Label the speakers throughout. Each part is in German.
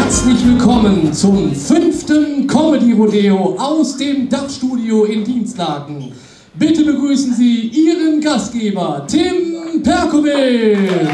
Speaker 1: Herzlich willkommen zum 5. Comedy-Rodeo aus dem Dachstudio in Dienstlaken. Bitte begrüßen Sie Ihren Gastgeber, Tim Perkovic.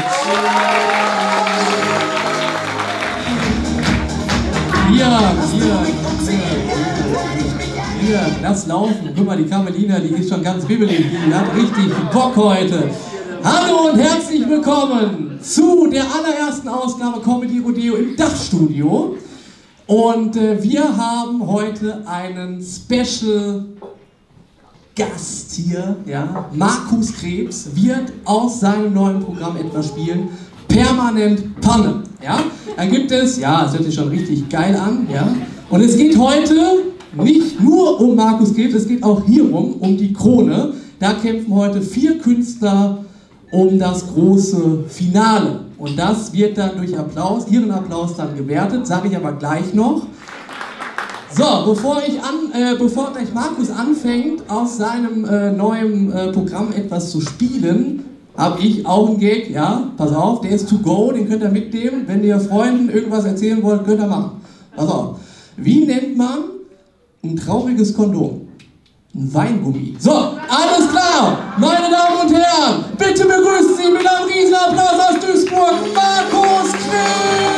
Speaker 1: Hier, lass laufen. Guck mal, die Carmelina, die ist schon ganz wibbelig. Die hat richtig Bock heute. Hallo und herzlich willkommen zu der allerersten Ausgabe Comedy Rodeo im Dachstudio. Und wir haben heute einen Special Gast hier. Ja? Markus Krebs wird aus seinem neuen Programm etwas spielen. Permanent Panne. Ja? Da gibt es, ja, es hört sich schon richtig geil an. Ja? Und es geht heute nicht nur um Markus Krebs, es geht auch hierum, um die Krone. Da kämpfen heute 4 Künstler um das große Finale. Und das wird dann durch Applaus, Ihren Applaus dann gewertet, sage ich aber gleich noch. So, bevor gleich Markus anfängt, aus seinem neuen Programm etwas zu spielen, habe ich auch einen Gag, ja, pass auf, der ist to go, den könnt ihr mitnehmen. Wenn ihr Freunden irgendwas erzählen wollt, könnt ihr machen. Pass auf. Wie nennt man ein trauriges Kondom? Ein Weingummi. So, alles klar, meine Damen und Herren, bitte begrüßen Sie mit einem riesen Applaus aus Duisburg, Markus Krebs!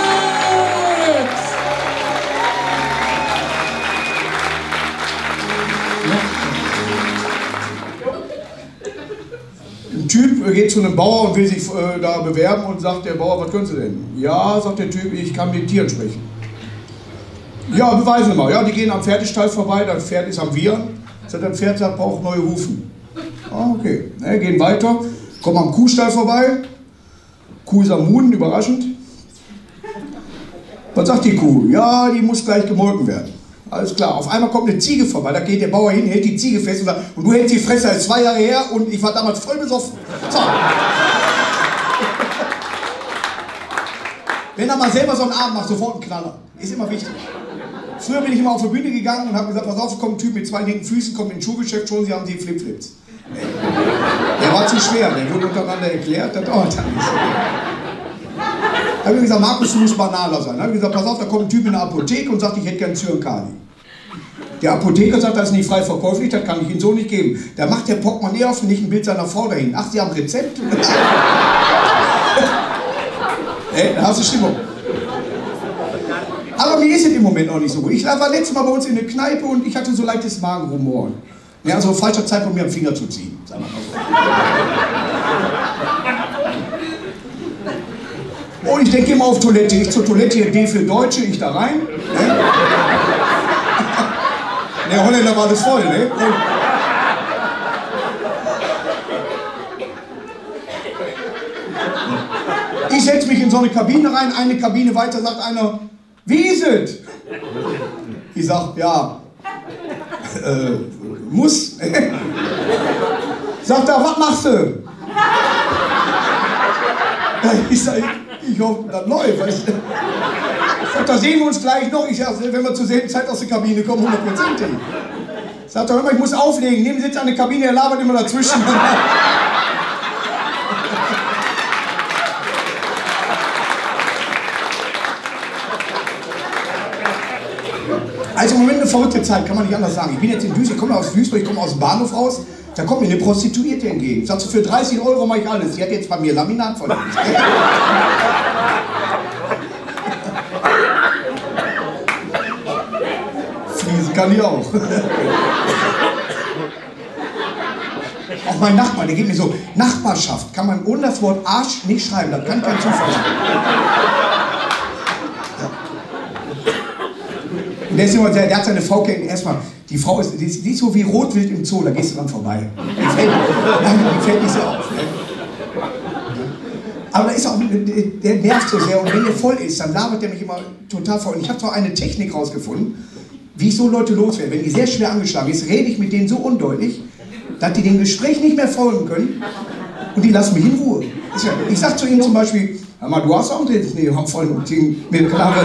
Speaker 2: Ein Typ geht zu einem Bauer und will sich da bewerben und sagt der Bauer, was können Sie denn? Ja, sagt der Typ, ich kann mit Tieren sprechen. Ja, beweisen Sie mal. Ja, die gehen am Pferdestall vorbei, das Pferd ist am Wiehern. Das Pferd sagt, braucht neue Hufen. Ah, okay. Ne, gehen weiter, kommen am Kuhstall vorbei. Kuh ist am Muden, überraschend. Was sagt die Kuh? Ja, die muss gleich gemolken werden. Alles klar. Auf einmal kommt eine Ziege vorbei, da geht der Bauer hin, hält die Ziege fest und sagt, und du hältst die Fresse, das ist 2 Jahre her und ich war damals voll besoffen. So. Wenn er mal selber so einen Abend macht, sofort einen Knaller. Ist immer wichtig. Früher bin ich immer auf die Bühne gegangen und habe gesagt, pass auf, kommt ein Typ mit 2 linken Füßen, kommt in ein Schuhgeschäft, schon, Sie haben die Flipflips. Der war zu schwer, der wurde untereinander erklärt, das dauert dann nicht. Da habe ich gesagt, Markus, du musst banaler sein. Da habe ich gesagt, pass auf, da kommt ein Typ in eine Apotheke und sagt, ich hätte gern Zyankali. Der Apotheker sagt, das ist nicht frei verkäuflich, das kann ich Ihnen so nicht geben. Da macht der Portemonnaie auf und nicht ein Bild seiner Frau dahin. Ach, Sie haben Rezept? Da hast du Stimmung. Aber mir ist es im Moment auch nicht so gut. Ich war letztes Mal bei uns in der Kneipe und ich hatte so leichtes Magenrumoren. Ja, also falscher Zeitpunkt, mir am Finger zu ziehen. Sagen wir mal so. Und ich denke immer auf Toilette. Ich zur Toilette, hier D für Deutsche, ich da rein. Ne? Der Holländer war das voll, ne? Ich setze mich in so eine Kabine rein, eine Kabine weiter sagt einer, wie ist es? Ich sag, ja, muss. Sagt er, was machst du? Ich sag, ich hoffe, das läuft. Sagt er, sehen wir uns gleich noch? Ich sag, wenn wir zur selben Zeit aus der Kabine kommen, 100%. Sagt er, hör mal, ich muss auflegen. Nehmen Sie jetzt eine Kabine, er labert immer dazwischen. Also im Moment eine verrückte Zeit, kann man nicht anders sagen. Ich bin jetzt in Duisburg, ich komme aus Duisburg, ich komme aus dem Bahnhof raus, da kommt mir eine Prostituierte entgegen. Sagt sie, für 30 € mache ich alles. Sie hat jetzt bei mir Laminat verlegt. Friesen kann die auch. Auch mein Nachbar, der gibt mir so, Nachbarschaft kann man ohne das Wort Arsch nicht schreiben, das kann kein Zufall sein. Der hat seine Frau kennen, erstmal, die Frau ist, die ist so wie Rotwild im Zoo, da gehst du dran vorbei. Die fällt nicht so auf. Ne? Aber da ist auch, der nervt so sehr und wenn der voll ist, dann labert der mich immer total voll. Und ich habe zwar eine Technik rausgefunden, wie ich so Leute loswerde. Wenn die sehr schwer angeschlagen ist, rede ich mit denen so undeutlich, dass die dem Gespräch nicht mehr folgen können und die lassen mich in Ruhe. Ich sag zu ihnen zum Beispiel, hör mal, du hast auch einen nee, haben voll mit Knarre.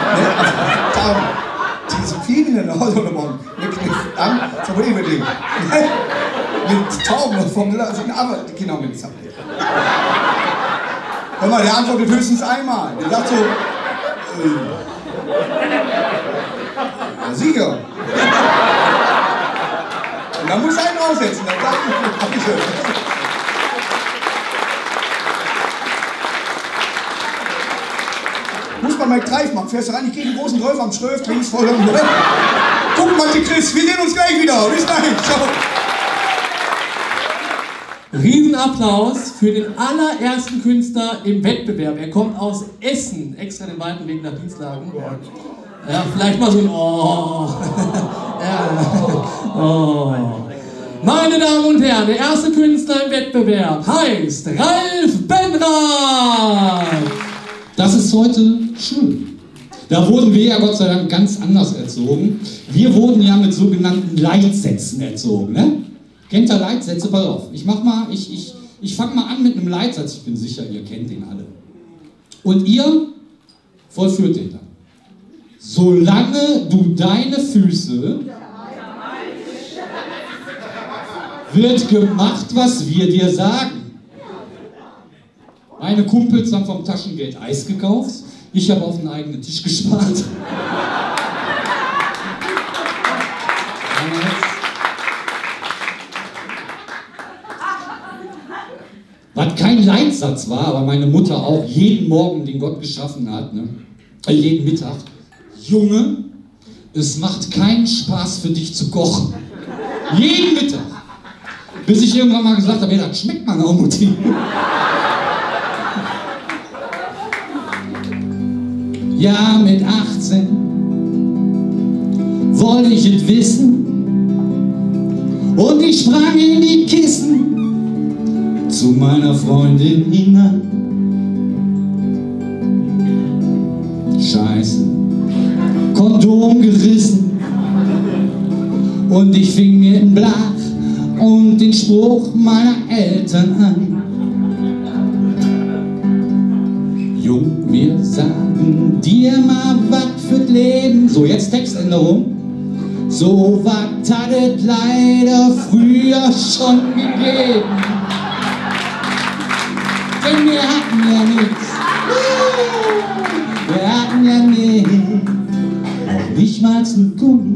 Speaker 2: Diese Fliegen in der Hause geworden. Mit so wohl mit dem. Mit Tauben vom aber die Kinder haben nichts abgelegt. Hör mal, der antwortet höchstens einmal. Der sagt so, Ja, sicher. Und dann muss einen draufsetzen. Dann sag ich, muss man mal Greif machen. Fährst du rein, ich gehe den großen Rolf am Schröf, links voll und guck mal, die Chris, wir sehen uns gleich wieder. Bis gleich. Ciao.
Speaker 1: Riesenapplaus für den allerersten Künstler im Wettbewerb. Er kommt aus Essen, extra den weiten Weg nach Dienstlagen. Ja, vielleicht mal so ein Oh. Ja. Oh. Meine Damen und Herren, der erste Künstler im Wettbewerb heißt Ralf Benrath.
Speaker 3: Das ist heute schön. Da wurden wir ja Gott sei Dank ganz anders erzogen. Wir wurden ja mit sogenannten Leitsätzen erzogen. Ne? Kennt ihr Leitsätze? Pass auf, ich fange mal an mit einem Leitsatz. Ich bin sicher, ihr kennt den alle. Und ihr vollführt den dann. Solange du deine Füße, wird gemacht, was wir dir sagen. Meine Kumpels haben vom Taschengeld Eis gekauft. Ich habe auf einen eigenen Tisch gespart. Was kein Leitsatz war, aber meine Mutter auch jeden Morgen, den Gott geschaffen hat, ne? Jeden Mittag. Junge, es macht keinen Spaß für dich zu kochen. Jeden Mittag. Bis ich irgendwann mal gesagt habe, ja, das schmeckt man auch, Mutti. Ja, mit 18 wollte ich es wissen und ich sprang in die Kissen zu meiner Freundin hinein. Scheiße, Kondom gerissen und ich fing mir den Blach und den Spruch meiner Eltern an. Jung, wir sagen dir mal was fürs Leben. So, jetzt Textänderung. So was hat es leider früher schon gegeben. Denn wir hatten ja nichts. Wir hatten ja nichts. Auch nicht mal ein Gummi.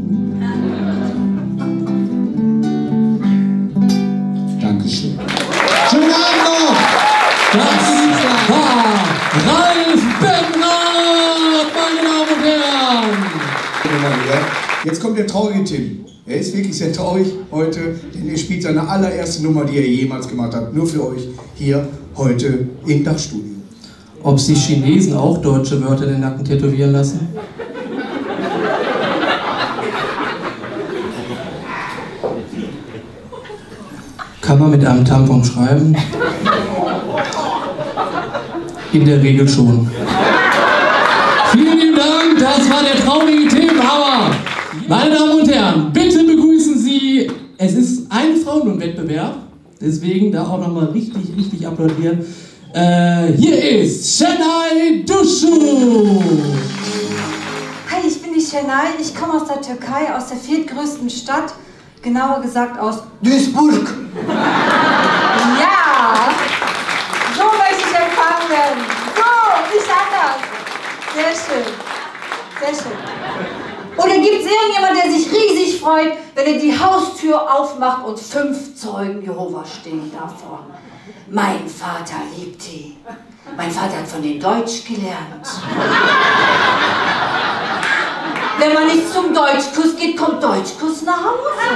Speaker 3: Dankeschön. Schönen Abend noch!
Speaker 1: Das war Ralf Benrath, meine Damen und Herren!
Speaker 2: Jetzt kommt der traurige Tim. Er ist wirklich sehr traurig heute, denn er spielt seine allererste Nummer, die er jemals gemacht hat. Nur für euch hier heute im Dachstudio.
Speaker 1: Ob sich Chinesen auch deutsche Wörter in den Nacken tätowieren lassen? Kann man mit einem Tampon schreiben? In der Regel schon. Vielen lieben Dank, das war der traurige Tim, aber meine Damen und Herren, bitte begrüßen Sie, es ist ein Frauenwettbewerb, deswegen da auch nochmal richtig applaudieren. Hier ist Şenay Duşu.
Speaker 4: Hi, ich bin die Şenay, ich komme aus der Türkei, aus der viertgrößten Stadt, genauer gesagt aus Duisburg. Ja, so möchte ich empfangen werden. So, nicht anders. Sehr schön, sehr schön. Oder gibt es irgendjemand, der sich riesig freut, wenn er die Haustür aufmacht und 5 Zeugen Jehovas stehen davor? Mein Vater liebt die. Mein Vater hat von denen Deutsch gelernt. Wenn man nicht zum Deutschkurs geht, kommt Deutschkurs nach Hause.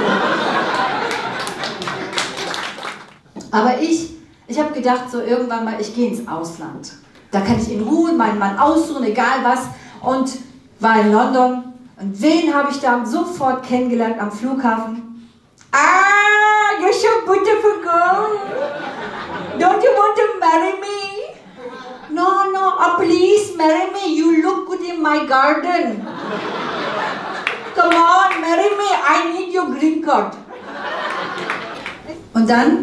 Speaker 4: Aber ich habe gedacht, so irgendwann mal, ich gehe ins Ausland. Da kann ich in Ruhe meinen Mann aussuchen, egal was. Und war in London. Und wen habe ich da sofort kennengelernt am Flughafen? Ah, you're so beautiful girl. Don't you want to marry me? No, no, please marry me. You look good in my garden. Come on, marry me. I need your green card. Und dann?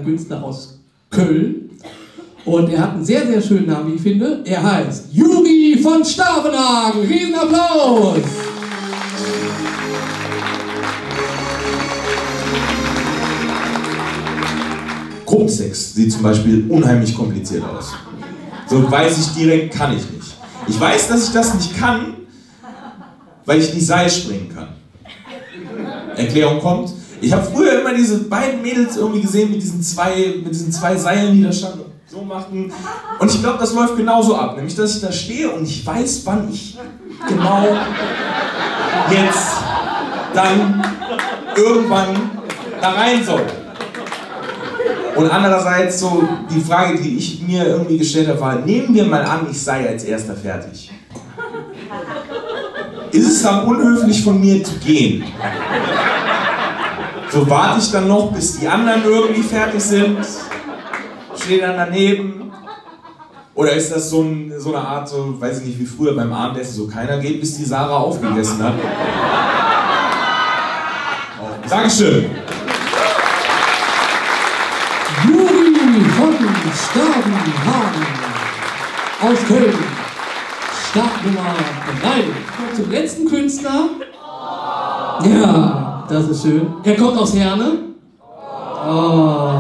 Speaker 1: ein Künstler aus Köln. Und er hat einen sehr, sehr schönen Namen, wie ich finde. Er heißt Juri von Stavenhagen. Riesenapplaus!
Speaker 5: Gruppensex sieht zum Beispiel unheimlich kompliziert aus. So weiß ich direkt, kann ich nicht. Ich weiß, dass ich das nicht kann, weil ich nicht Seil springen kann. Erklärung kommt. Ich habe früher immer diese beiden Mädels irgendwie gesehen mit diesen zwei Seilen, die da standen und so machten. Und ich glaube, das läuft genauso ab. Nämlich, dass ich da stehe und ich weiß, wann ich genau jetzt dann irgendwann da rein soll. Und andererseits so die Frage, die ich mir irgendwie gestellt habe, war, nehmen wir mal an, ich sei als Erster fertig. Ist es dann unhöflich von mir zu gehen? So warte ich dann noch, bis die anderen irgendwie fertig sind, stehe dann daneben. Oder ist das so eine Art, so, weiß ich nicht, wie früher beim Abendessen, so keiner geht, bis die Sarah aufgegessen hat? Oh, Dankeschön.
Speaker 1: Juri von Stavenhagen aus Köln. Startnummer 3. Zum letzten Künstler. Ja, das ist schön. Er kommt aus Herne. Oh.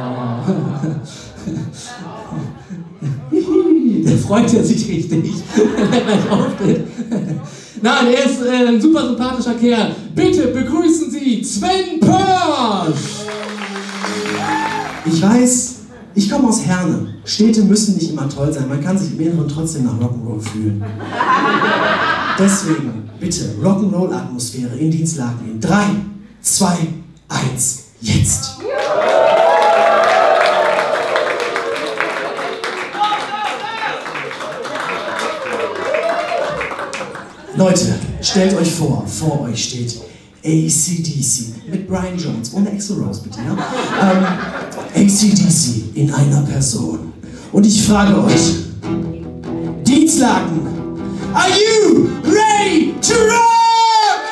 Speaker 1: Der freut ja sich richtig, wenn er gleich auftritt. Nein, er ist ein super sympathischer Kerl. Bitte begrüßen Sie Sven Pörsch!
Speaker 6: Ich weiß, ich komme aus Herne. Städte müssen nicht immer toll sein, man kann sich im Inneren trotzdem nach Rock'n'Roll fühlen. Deswegen, bitte, Rock'n'Roll-Atmosphäre in Dienstlaken in 3, 2, 1, jetzt! Leute, stellt euch vor euch steht AC/DC mit Brian Jones, ohne Axl Rose bitte, ja? AC/DC in einer Person. Und ich frage euch, Dienstlaken, are you ready to rock?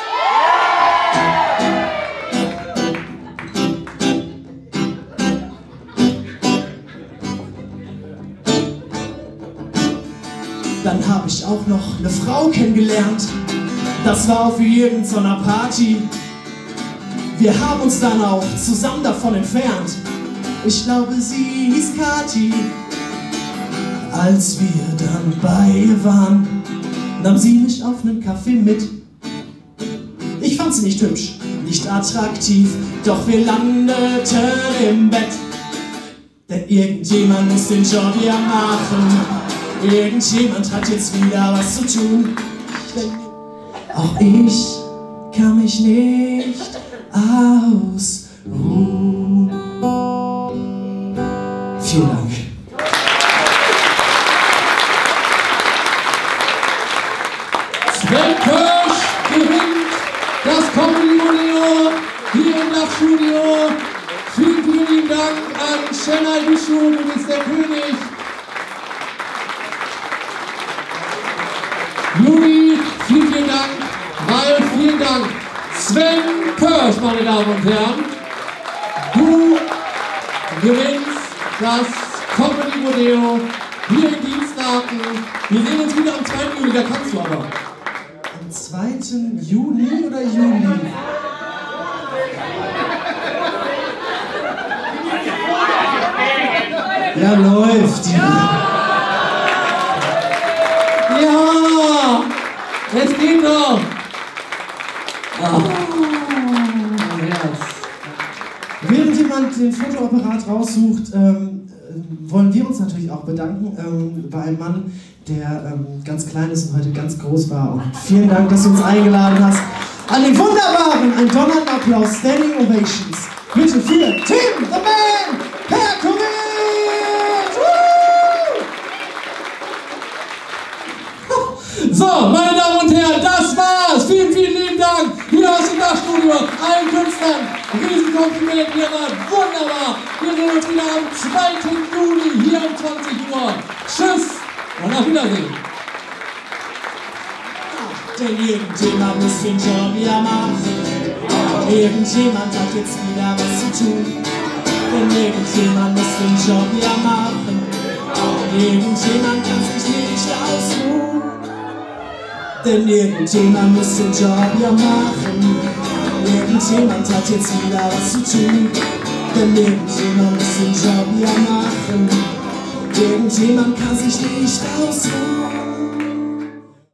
Speaker 6: Dann habe ich auch noch eine Frau kennengelernt. Das war auf irgendeiner Party. Wir haben uns dann auch zusammen davon entfernt. Ich glaube, sie hieß Kati. Als wir dann bei ihr waren, nahm sie mich auf einen Kaffee mit. Ich fand sie nicht hübsch, nicht attraktiv, doch wir landeten im Bett. Denn irgendjemand muss den Job ja machen. Irgendjemand hat jetzt wieder was zu tun. Auch ich kann mich nicht ausruhen. Vielen Dank.
Speaker 1: Sven Pörsch gewinnt das Comedy-Rodeo hier im Dachstudio. Vielen, vielen lieben Dank an Şenay Bischof, du bist der König. Juri, vielen, vielen Dank. Ralf, vielen Dank. Sven Pörsch, meine Damen und Herren. Du gewinnst das Comedy-Rodeo hier in Dienstlaken. Wir sehen uns wieder am 2. Juli, da kannst du aber.
Speaker 6: Am 2. Juni oder Juli? Ja, läuft.
Speaker 1: Ja, es geht doch. Oh, mein Herz.
Speaker 6: Während jemand den Fotoapparat raussucht, wollen wir uns natürlich auch bedanken bei einem Mann, der ganz klein ist und heute ganz groß war. Und vielen Dank, dass du uns eingeladen hast. An den wunderbaren, einen donnernden Applaus, Standing Ovations. Bitte für Tim, the Man, Perkovic!
Speaker 1: So, meine Damen und Herren, das war's. Vielen, vielen lieben Dank. Hier aus dem Dachstudio, allen Künstlern. Riesenkompliment, ihr wart wunderbar. Wir sehen uns wieder am 2. Juli hier um 20 Uhr. Tschüss und auf Wiedersehen.
Speaker 6: Denn irgendjemand muss den Job ja machen. Irgendjemand hat jetzt wieder was zu tun. Denn irgendjemand muss den Job ja machen. Irgendjemand kann sich nicht ausruhen. Denn irgendjemand muss den Job ja machen. Irgendjemand hat jetzt wieder was zu tun. Denn irgendjemand muss den Job ja machen. Irgendjemand kann sich nicht ausruhen.